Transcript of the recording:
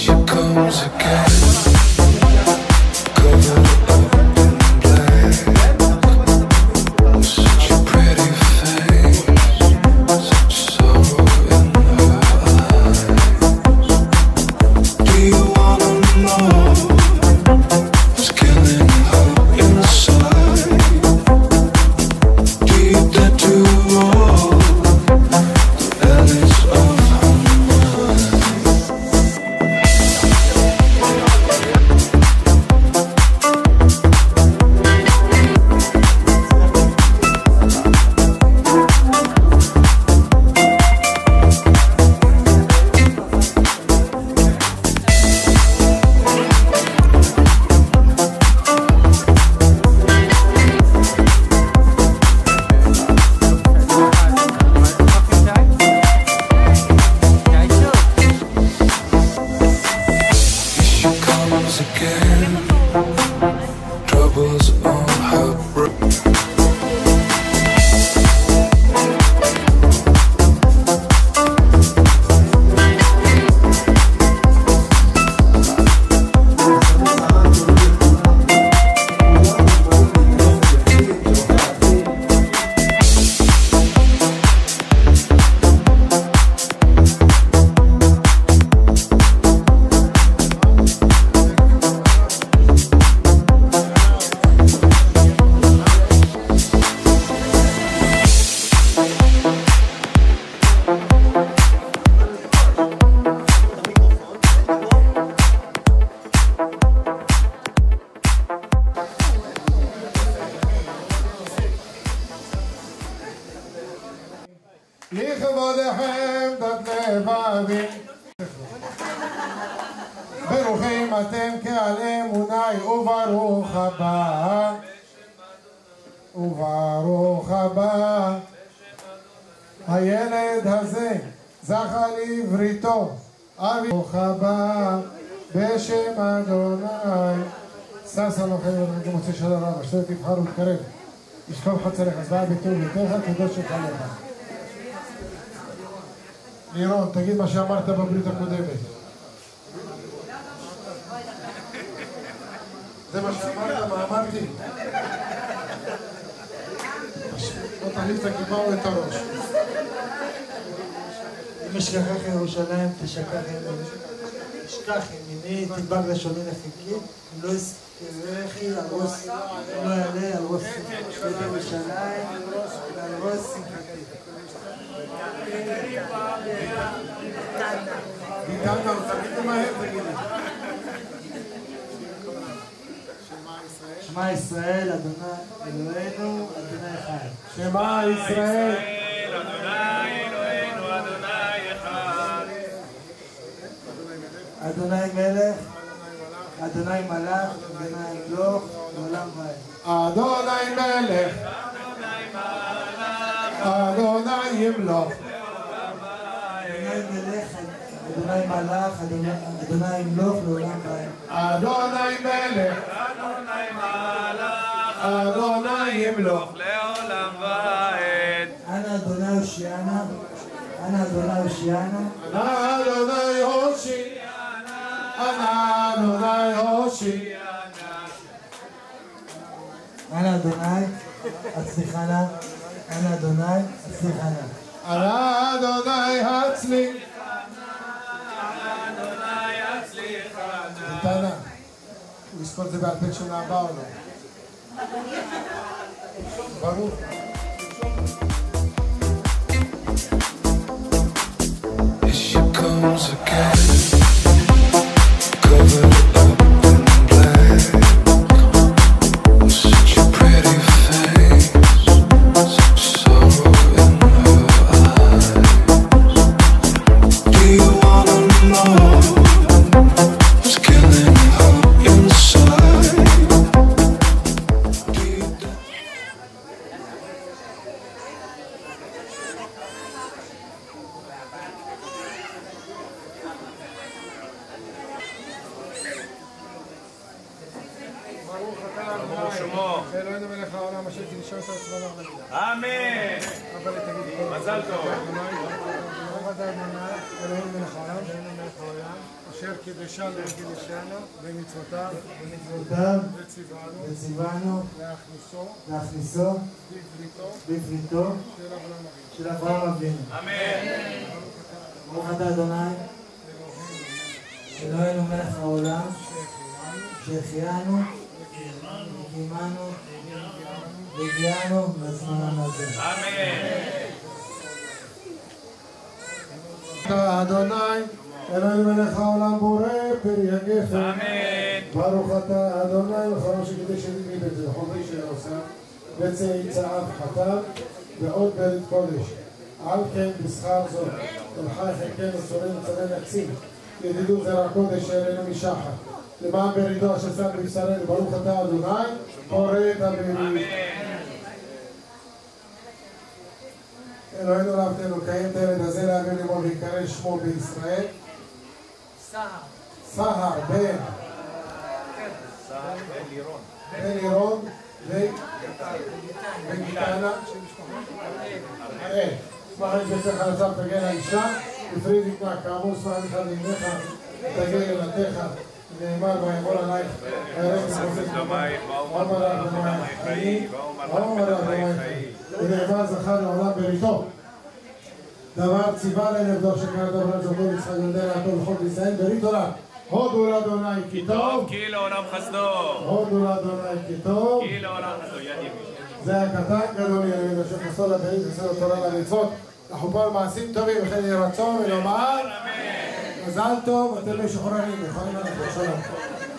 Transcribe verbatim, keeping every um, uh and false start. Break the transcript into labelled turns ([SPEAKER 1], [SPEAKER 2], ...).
[SPEAKER 1] לכבודכם דת לבבי, ברוכים אתם קהל אמוני, וברוך הבא, וברוך הבא. הילד הזה זכה לבריתו, אבי ברוך הבא, בשם אדוני. ששה לו חבר רגע מוצא של הרב, אשר תבחר ותקרב, ישכב חצרך, הצבעה ביטול ביתך, קדוש יחלך. לירון, תגיד מה שאמרת בברית הקודמת. זה מה שאמרת, מה אמרתי? בוא תחליף את הכיפה או את הראש.
[SPEAKER 2] אם אשכחך ירושלים, תשכח ימיני. אשכח ימיני, תדבק לשוני לחיקי, אם לא יזכרכי על ראש, אם לא יעלה על ראש בית ירושלים, ועל ראש שמחתי.
[SPEAKER 1] דידנה, תגיד מהר, תגיד לי.
[SPEAKER 2] שמע ישראל, אדוני אלוהינו, אדוני אחד.
[SPEAKER 1] שמע ישראל,
[SPEAKER 3] אדוני אלוהינו, אדוני אחד.
[SPEAKER 2] אדוני מלך, אדוני מלך, אדוני ימלוך, לעולם ועד.
[SPEAKER 1] אדוני מלך, אדוני ימלוך.
[SPEAKER 2] אדוני מלך, אדוני מלך, אדוני ימלוך, לעולם ועד.
[SPEAKER 1] אדוני מלך,
[SPEAKER 3] אדוני מלך,
[SPEAKER 1] אדוני ימלוך.
[SPEAKER 3] לעולם ועד.
[SPEAKER 2] אנא אדוני הושיענה, אנא אדוני הושיענה,
[SPEAKER 1] אנא אדוני הושיענה, אנא אדוני הושיענה.
[SPEAKER 2] אנא אדוני הצליחנה, אנא אדוני הצליחנה.
[SPEAKER 1] אנא אדוני הצליח.
[SPEAKER 3] אדוני הצליחנה.
[SPEAKER 1] דידנה, הוא יזכור את זה בעל פה שנה הבאה או לא? ברור.
[SPEAKER 4] Comes again, covered up in black. Such a pretty face, such sorrow in her eyes. Do you wanna know what's killing her inside? Deep down.
[SPEAKER 3] ברוך שמו.
[SPEAKER 1] אלוהינו מלך העולם אשר תנשום את הצבא נגדה.
[SPEAKER 3] אמן. מזל טוב.
[SPEAKER 1] ברוך אתה אדוני, אלוהינו מלך העולם, אלוהינו מלך העולם, אשר אשר קידשנו במצוותיו
[SPEAKER 2] במצוותיו
[SPEAKER 1] וציוונו
[SPEAKER 2] וציוונו
[SPEAKER 1] להכניסו
[SPEAKER 2] להכניסו
[SPEAKER 1] בבריתו
[SPEAKER 2] בבריתו
[SPEAKER 1] של אברהם אבינו.
[SPEAKER 2] של אברהם אבינו.
[SPEAKER 3] אמן.
[SPEAKER 2] ברוך אתה אדוני אלוהינו מלך העולם שהחיינו וקיימנו והגיענו בזמן הזה.
[SPEAKER 3] אמן.
[SPEAKER 1] אדוני אלוהינו מלך העולם בורא פרי הגפן.
[SPEAKER 3] אמן.
[SPEAKER 1] ברוך אתה אדוני וחרון שקידש ידי מבית זה חומרי של עושה וצאצאיו חתם ועוד בית קודש. על כן בשכר זאת אל חי חלקנו צורנו צורנו נקצים ידידות זרע קודש שאלינו משחר למען בריתו אשר שם בבשרנו. ברוך אתה אדוני פורא את הברית. אלוהינו רבתנו קיים את הילד הזה להביא למו ויקרא שמו בישראל סהר בן בן לירון וגיטנה הראל. שמע אין ביתך לצו תגן האישה ופריד יקנה כאמור. שמע לך לעמך תגן לנתך נאמר ויאמר עלייך וירק מחוזק ואומר לך במים חיים ואומר לך במים חיים ונאמר זכר לעולם בריתו דבר ציווה לנבדו שקרא דבר זכור יצחק יהודה לעתו לכל בישראל ברית עולם. הודו לאדוני כי טוב
[SPEAKER 3] כי לעולם חסדו.
[SPEAKER 1] הודו לאדוני כי טוב.
[SPEAKER 3] כי לעולם חסדו. יד ימין.
[SPEAKER 1] זה הקטן גדול ילמד אשר חסדו לברית וחסד התורה למצוות לחופה למעשים טובים וכן יהי רצון ולומר מזל טוב אתם משוחררים. יכולים אנחנו שלום.